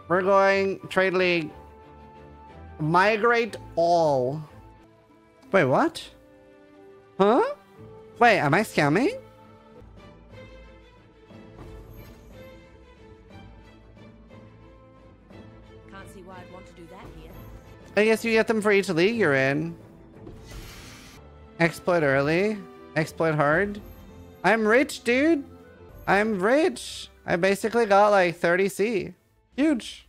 We're going trade league. Migrate all. Wait, what? Huh? Wait, am I scamming? Can't see why I'd want to do that here. I guess you get them for each league you're in. Exploit early. Exploit hard. I'm rich, dude. I'm rich. I basically got like 30C. Huge.